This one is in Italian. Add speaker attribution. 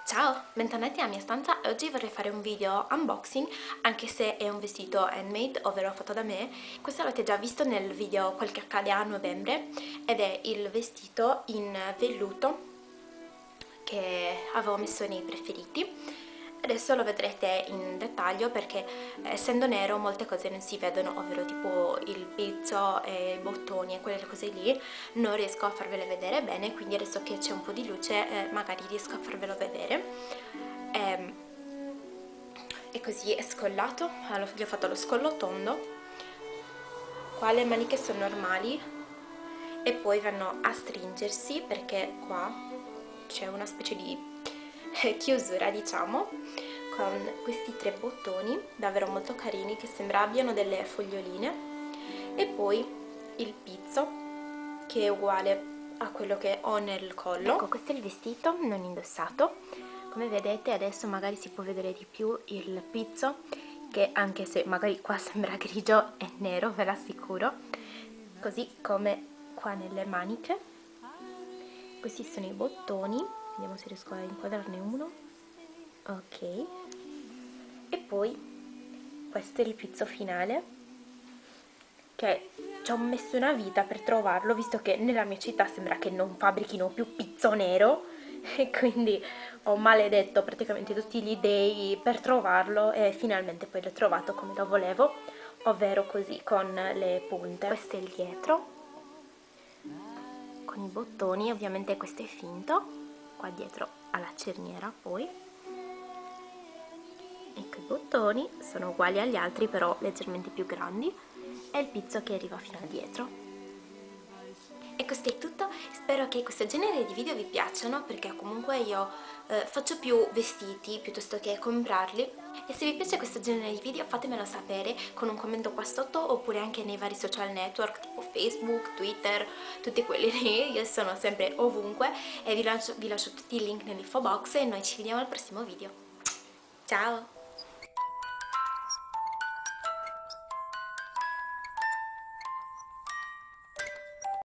Speaker 1: Ciao, bentornati nella mia stanza e oggi vorrei fare un video unboxing, anche se è un vestito handmade, ovvero fatto da me. Questo l'avete già visto nel video Quel che accade a novembre ed è il vestito in velluto che avevo messo nei preferiti. Adesso lo vedrete in dettaglio perché essendo nero molte cose non si vedono, ovvero tipo il pizzo e i bottoni e quelle cose lì non riesco a farvele vedere bene, quindi adesso che c'è un po' di luce magari riesco a farvelo vedere. E così è scollato, allora, gli ho fatto lo scollo tondo, qua le maniche sono normali e poi vanno a stringersi perché qua c'è una specie di chiusura, diciamo, con questi tre bottoni davvero molto carini che sembra abbiano delle foglioline, e poi il pizzo che è uguale a quello che ho nel collo. Ecco, questo è il vestito non indossato. Come vedete adesso magari si può vedere di più il pizzo, che anche se magari qua sembra grigio è nero, ve l'assicuro, così come qua nelle maniche. Questi sono i bottoni, vediamo se riesco a inquadrarne uno. Ok, e poi questo è il pizzo finale, che ci ho messo una vita per trovarlo, visto che nella mia città sembra che non fabbrichino più pizzo nero e quindi ho maledetto praticamente tutti gli dei per trovarlo e finalmente poi l'ho trovato come lo volevo, ovvero così con le punte. Questo è il dietro con i bottoni, ovviamente questo è finto, qua dietro alla cerniera. Poi ecco, i bottoni sono uguali agli altri però leggermente più grandi e il pizzo che arriva fino a dietro. E questo è tutto, spero che questo genere di video vi piacciono perché comunque io faccio più vestiti piuttosto che comprarli, e se vi piace questo genere di video fatemelo sapere con un commento qua sotto oppure anche nei vari social network tipo Facebook, Twitter, tutti quelli lì, io sono sempre ovunque e vi lascio tutti i link nell'info box e noi ci vediamo al prossimo video. Ciao!